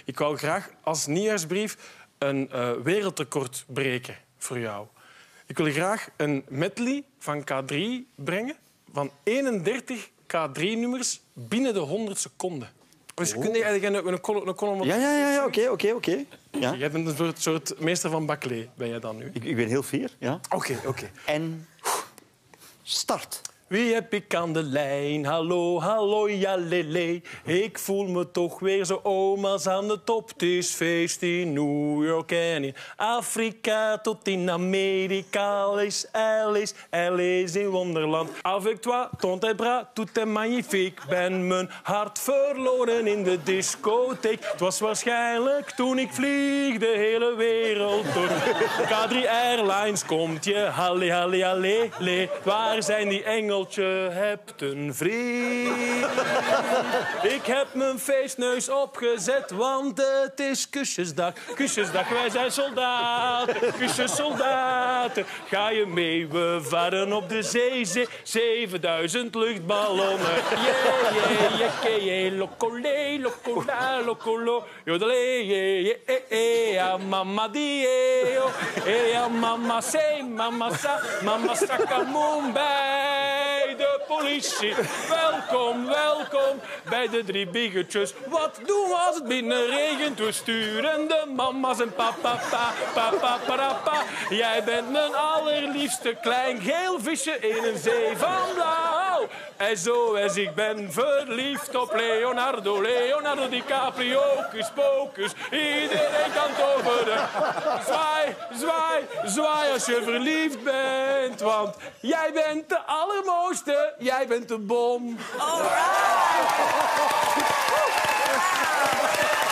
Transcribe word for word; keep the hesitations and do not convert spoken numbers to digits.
Ik wou graag als nieuwjaarsbrief een uh, wereldrecord breken voor jou. Ik wil graag een medley van K drie brengen van eenendertig K drie nummers binnen de honderd seconden. Dus oh. kun je eigenlijk een, een, kolom, een kolom... Ja, ja, ja, ja. oké, oké, oké. Ja. Jij bent een soort, soort meester van Baclé, ben jij dan nu? Ik, ik ben heel fier, ja. Oké, okay, oké. Okay. En start. Wie heb ik aan de lijn? Hallo, hallo, ja, lele. Ik voel me toch weer zo oma's aan de top. Het is feest in New York en in Afrika tot in Amerika. Alice, Alice, Alice in Wonderland. Avec toi, ton tes bras, tout est magnifique. Ben mijn hart verloren in de discotheek. Het was waarschijnlijk toen ik vlieg de hele wereld door. K drie Airlines komt je. Halle, halle, halle, le. Waar zijn die engelen? Je hebt een vriend. Ik heb mijn feestneus opgezet, want het is kusjesdag. Kusjesdag, wij zijn soldaten. Kusjessoldaten. Ga je mee, we varen op de zee. zee zevenduizend luchtballonnen. Yeah, yeah, yeah, yeah. Locole, locola, locolo. Jodele, yeah, yeah, yeah, yeah. Mama die, oh. Yeah, mama say, mama sa, mama sakamumbai. De politie. Welkom, welkom bij de drie biggetjes. Wat doen we als het binnen regent? We sturen de mama's en papa, pa, papa, parapa. Jij bent mijn allerliefste klein geel visje in een zee van blauw. En zo als ik ben verliefd op Leonardo, Leonardo DiCaprio, hocus pocus. Iedereen kan toveren. Zwaai, zwaai, zwaai als je verliefd bent. Want jij bent de allermooiste, jij bent de bom. All right.